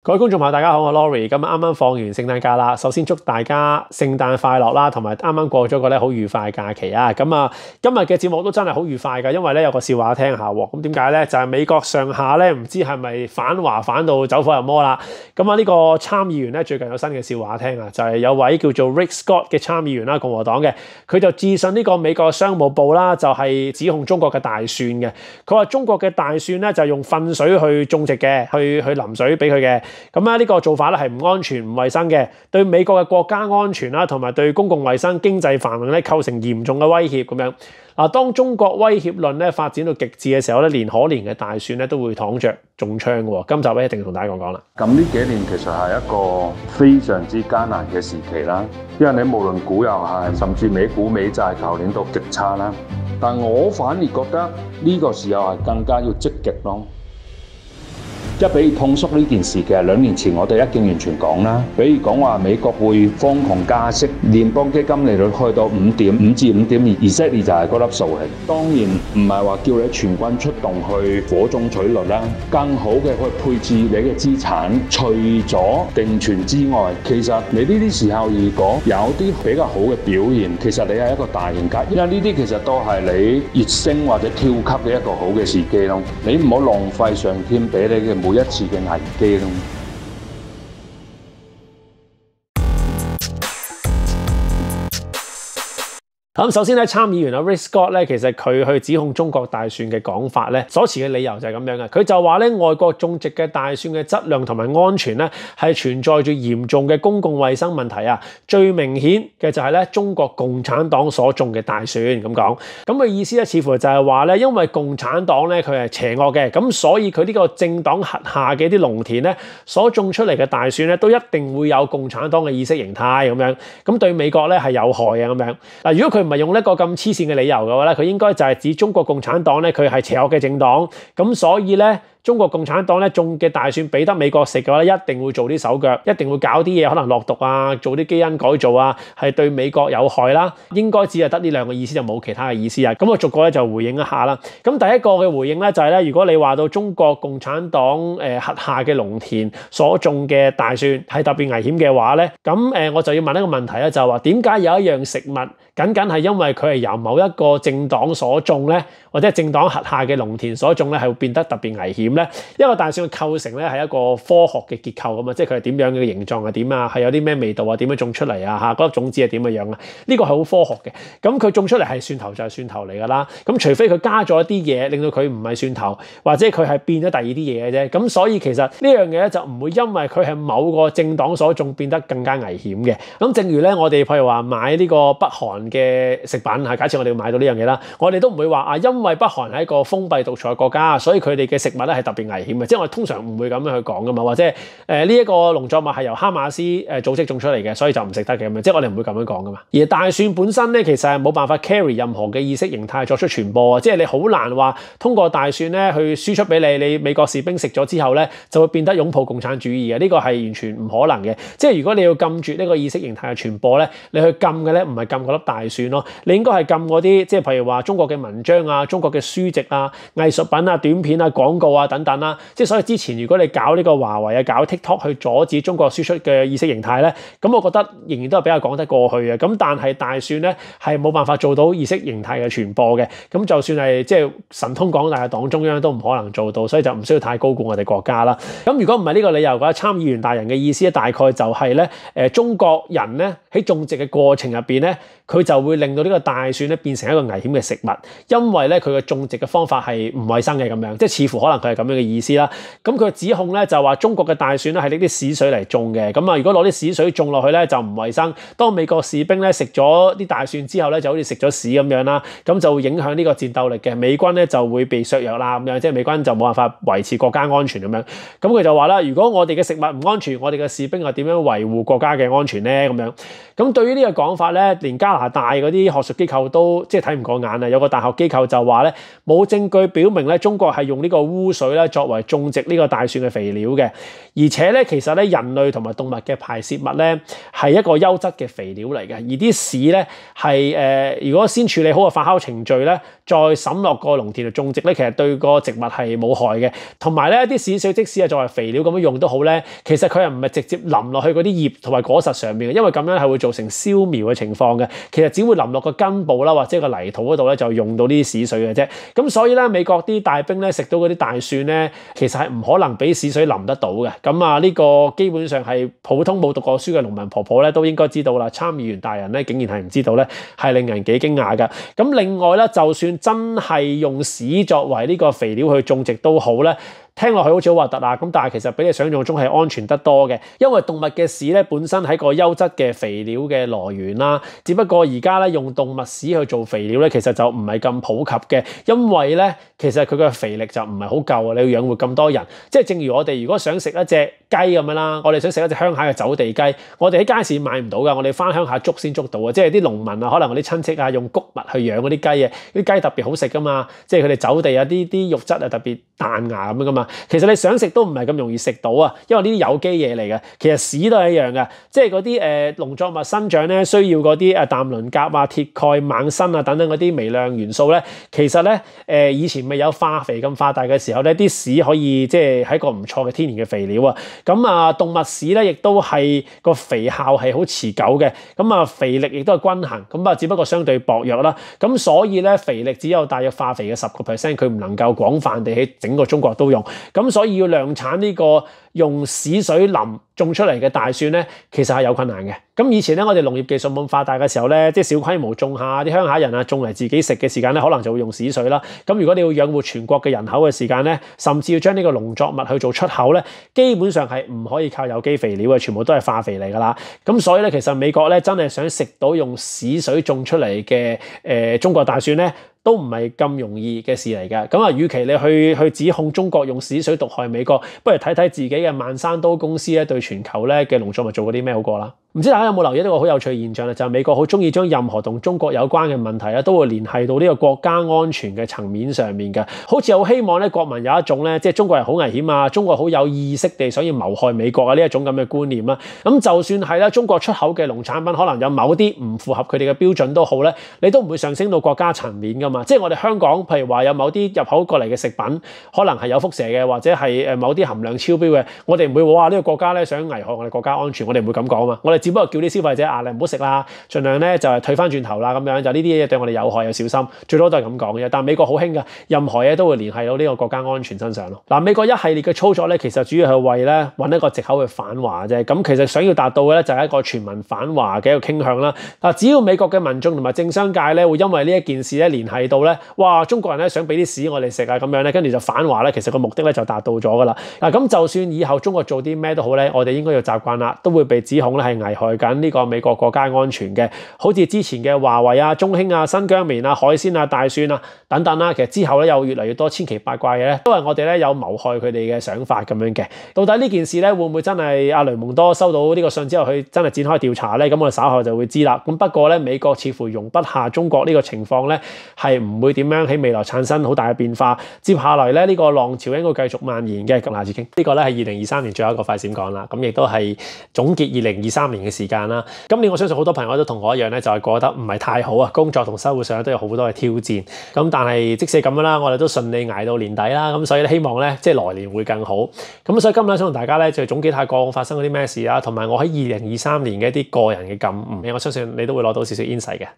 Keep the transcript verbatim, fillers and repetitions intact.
各位觀眾朋友，大家好，我係 Laurie。咁啱啱放完聖誕假啦，首先祝大家聖誕快樂啦，同埋啱啱過咗個咧好愉快嘅假期啊！咁啊，今日嘅節目都真係好愉快㗎，因為咧有個笑話聽下喎。咁點解咧？就係美國上下咧唔知係咪反華反到走火入魔啦？咁啊呢個參議員咧最近有新嘅笑話聽啊，就係有位叫做 Rick Scott 嘅參議員啦，共和黨嘅，佢就致信呢個美國商務部啦，就係指控中國嘅大蒜嘅。佢話中國嘅大蒜咧就係用糞水去種植嘅，去去淋水俾佢嘅。咁啊呢個做法咧係唔安全、唔衛生嘅，對美國嘅國家安全啦，同埋對公共衛生、經濟繁榮咧構成嚴重嘅威脅咁樣。嗱，當中國威脅論咧發展到極致嘅時候咧，連可憐嘅大蒜咧都會躺着中槍嘅喎。今集咧一定同大家講講啦。 咁呢幾年其實係一個非常之艱難嘅時期啦，因為你無論股又係，甚至美股美債舊年都極差啦。但我反而覺得呢個時候係更加要積極咯。即係比如通縮呢件事，其實兩年前我哋一經完全講啦。比如講話美國會瘋狂加息，聯邦基金利率去到五點五至五點二，以色列就係嗰粒數嚟。當然唔係話叫你全軍出動去火中取栗啦，更好嘅去配置你嘅資產。除咗定存之外，其實你呢啲時候如果有啲比較好嘅表現，其實你係一個大贏家，因為呢啲其實都係你躍升或者跳級嘅一個好嘅時機咯。你唔好浪費上天俾你嘅每一次嘅危機咯。 咁首先咧，參議員啊 Rick Scott 咧，其實佢去指控中國大蒜嘅講法咧，所持嘅理由就係咁樣嘅。佢就話咧，外國種植嘅大蒜嘅質量同埋安全咧，係存在住嚴重嘅公共衛生問題啊。最明顯嘅就係咧，中國共產黨所種嘅大蒜咁講。咁嘅意思咧，似乎就係話咧，因為共產黨咧佢係邪惡嘅，咁所以佢呢個政黨轄下嘅啲農田咧，所種出嚟嘅大蒜咧，都一定會有共產黨嘅意識形態咁樣。咁對美國咧係有害嘅咁樣。嗱，如果佢唔係用一個咁黐線嘅理由嘅話咧，佢應該就係指中國共產黨咧，佢係邪惡嘅政黨，咁所以咧，中國共產黨咧種嘅大蒜俾得美國食嘅話咧，一定會做啲手腳，一定會搞啲嘢，可能落毒啊，做啲基因改造啊，係對美國有害啦。應該只係得呢兩個意思，就冇其他嘅意思啊。咁我逐個咧就回應一下啦。咁第一個嘅回應咧就係咧，如果你話到中國共產黨誒轄下嘅農田所種嘅大蒜係特別危險嘅話咧，咁誒我就要問一個問題咧，就係話點解有一樣食物僅僅係因為佢係由某一個政黨所種咧，或者係政黨轄下嘅農田所種咧，係會變得特別危險咧？因為大蒜嘅構成咧係一個科學嘅結構啊嘛，即係佢係點樣嘅形狀係點啊，係有啲咩味道啊，點樣種出嚟啊嚇，嗰粒種子係點嘅樣啊？呢個係好科學嘅。咁佢種出嚟係蒜頭就係蒜頭嚟㗎啦。咁除非佢加咗一啲嘢，令到佢唔係蒜頭，或者佢係變咗第二啲嘢嘅啫。咁所以其實呢樣嘢咧就唔會因為佢係某個政黨所種變得更加危險嘅。咁正如咧，我哋譬如話買呢個北韓嘅食品係，假設我哋要買到呢樣嘢啦，我哋都唔會話啊，因為北韓係一個封閉獨裁嘅國家，所以佢哋嘅食物咧係特別危險嘅，即係我哋通常唔會咁樣去講噶嘛，或者誒呢一個農作物係由哈馬斯誒組織種出嚟嘅，所以就唔食得嘅咁樣，即係我哋唔會咁樣講噶嘛。而大蒜本身咧，其實係冇辦法 carry 任何嘅意識形態作出傳播啊，即係你好難話通過大蒜咧去輸出俾你，你美國士兵食咗之後咧就會變得擁抱共產主義嘅，呢個係完全唔可能嘅。即係如果你要禁絕呢個意識形態嘅傳播咧，你去禁嘅咧唔係禁嗰粒大蒜咯，你應該係禁嗰啲即係譬如話中國嘅文章啊、中國嘅書籍啊、藝術品啊、短片啊、廣告啊等等啦。即係所以之前如果你搞呢個華為啊、搞 TikTok 去阻止中國輸出嘅意識形態咧，咁我覺得仍然都係比較講得過去嘅。咁但係大蒜咧係冇辦法做到意識形態嘅傳播嘅。咁就算係即係神通廣大嘅黨中央都唔可能做到，所以就唔需要太高估我哋國家啦。咁如果唔係呢個理由嘅話，參議員大人嘅意思咧，大概就係咧誒中國人咧喺種植嘅過程入邊咧，佢就會令到呢個大蒜咧變成一個危險嘅食物，因為咧佢嘅種植嘅方法係唔衛生嘅咁樣，即係似乎可能佢係咁樣嘅意思啦。咁佢指控咧就話中國嘅大蒜咧係拎啲屎水嚟種嘅，咁啊如果攞啲屎水種落去咧就唔衛生。當美國士兵咧食咗啲大蒜之後咧就好似食咗屎咁樣啦，咁就會影響呢個戰鬥力嘅，美軍咧就會被削弱啦咁樣，即係美軍就冇辦法維持國家安全咁樣。咁佢就話啦，如果我哋嘅食物唔安全，我哋嘅士兵又點樣維護國家嘅安全咧？咁樣。咁對於呢個講法咧，連加拿大嗰啲學術機構都即係睇唔過眼啊！有個大學機構就話咧，冇證據表明咧中國係用呢個污水水咧作為種植呢個大蒜嘅肥料嘅。而且咧，其實咧人類同埋動物嘅排泄物咧係一個優質嘅肥料嚟嘅，而啲屎咧係誒如果先處理好個發酵程序咧，再滲落個農田度種植咧，其實對個植物係冇害嘅。同埋咧啲屎水即使係作為肥料咁樣用都好咧，其實佢係唔係直接淋落去嗰啲葉同埋果實上面嘅，因為咁樣係會造成燒苗嘅情況嘅。其實只會淋落個根部啦，或者個泥土嗰度咧就用到呢啲屎水嘅啫。咁所以咧，美國啲大兵咧食到嗰啲大蒜咧，其實係唔可能俾屎水淋得到嘅。咁啊，呢個基本上係普通冇讀過書嘅農民婆婆咧都應該知道啦。參議員大人咧竟然係唔知道咧，係令人幾驚訝㗎。咁另外咧，就算真係用屎作為呢個肥料去種植都好咧。聽落去好似好核突啊！咁但係其實比你想象中係安全得多嘅，因為動物嘅屎咧本身係個優質嘅肥料嘅來源啦。只不過而家咧用動物屎去做肥料咧，其實就唔係咁普及嘅，因為咧其實佢嘅肥力就唔係好夠啊！你要養活咁多人，即係正如我哋如果想食一隻雞咁樣啦，我哋想食一隻鄉下嘅走地雞，我哋喺街市買唔到㗎，我哋翻鄉下捉先捉到啊！即係啲農民啊，可能我啲親戚啊用穀物去養嗰啲雞啊，啲雞特別好食㗎嘛，即係佢哋走地啊，啲啲肉質啊特別彈牙咁樣㗎嘛。其實你想食都唔係咁容易食到啊，因為呢啲有機嘢嚟嘅。其實屎都係一樣嘅，即係嗰啲誒農作物生長咧需要嗰啲誒氮磷鉀啊、鐵鈣、錳鋅啊等等嗰啲微量元素咧，其實咧誒、呃、以前未有化肥咁發達嘅時候咧，啲屎可以即係係一個唔錯嘅天然嘅肥料啊。咁啊動物屎咧亦都係個肥效係好持久嘅，咁啊肥力亦都係均衡，咁啊只不過相對薄弱啦。咁所以咧肥力只有大約化肥嘅十個 percent， 佢唔能夠廣泛地喺整個中國都用。咁所以要量產呢個用屎水淋種出嚟嘅大蒜咧，其實係有困難嘅。咁以前咧，我哋農業技術冇咁發達嘅時候咧，即係小規模種下啲鄉下人啊種嚟自己食嘅時間咧，可能就會用屎水啦。咁如果你要養活全國嘅人口嘅時間咧，甚至要將呢個農作物去做出口咧，基本上係唔可以靠有機肥料嘅，全部都係化肥嚟㗎啦。咁所以咧，其實美國咧真係想食到用屎水種出嚟嘅誒中國大蒜咧，都唔係咁容易嘅事嚟㗎。咁啊，與其你去去指控中國用屎水毒害美國，不如睇睇自己嘅萬山都公司咧對全球咧嘅農作物做過啲咩好過啦。唔知大家有冇留意一個好有趣嘅現象咧？就係美國好中意將任何同中國有關嘅問題咧，都會聯繫到呢個國家安全嘅層面上面嘅。好似好希望咧國民有一種咧，即係中國人好危險啊，中國好有意識地想要謀害美國啊呢一種咁嘅觀念啦。咁就算係啦，中國出口嘅農產品可能有某啲唔符合佢哋嘅標準都好咧，你都唔會上升到國家層面噶嘛。即係我哋香港，譬如話有某啲入口過嚟嘅食品，可能係有輻射嘅，或者係誒某啲含量超標嘅，我哋唔會話呢個國家咧想危害我哋國家安全，我哋唔會咁講啊嘛。我哋只不過叫啲消費者啊，你唔好食啦，盡量咧就係退翻轉頭啦，咁樣就呢啲嘢對我哋有害，要小心，最多都係咁講嘅。但美國好興㗎，任何嘢都會聯繫到呢個國家安全身上咯。嗱，美國一系列嘅操作咧，其實主要係為咧揾一個藉口去反華啫。咁其實想要達到嘅咧就係一個全民反華嘅一個傾向啦。嗱，只要美國嘅民眾同埋政商界咧會因為呢一件事咧聯繫到咧，哇，中國人咧想俾啲屎我哋食啊咁樣咧，跟住就反華咧，其實個目的咧就達到咗㗎啦。嗱，咁就算以後中國做啲咩都好咧，我哋應該要習慣啦，都會被指控咧係危害緊呢個美國國家安全嘅，好似之前嘅華為啊、中興啊、新疆棉啊、海鮮啊、大蒜啊等等啦。其實之後咧有越嚟越多千奇百怪嘅咧，都係我哋咧有謀害佢哋嘅想法咁樣嘅。到底呢件事咧會唔會真係阿雷蒙多收到呢個信之後，佢真係展開調查咧？咁我哋稍後就會知啦。咁不過咧，美國似乎容不下中國呢個情況咧，係唔會點樣喺未來產生好大嘅變化。接下來咧呢個浪潮應該繼續蔓延嘅。咁下次傾呢個咧係二零二三年最後一個快閃講啦。咁亦都係總結二零二三年嘅時間啦。今年我相信好多朋友都同我一樣咧，就係過得唔係太好啊，工作同生活上都有好多嘅挑戰。咁但係即使咁樣啦，我哋都順利捱到年底啦。咁所以咧希望咧即係來年會更好。咁所以今日想同大家咧就總結下過往發生嗰啲咩事啦，同埋我喺二零二三年嘅一啲個人嘅感悟。我相信你都會攞到少少 insight 嘅。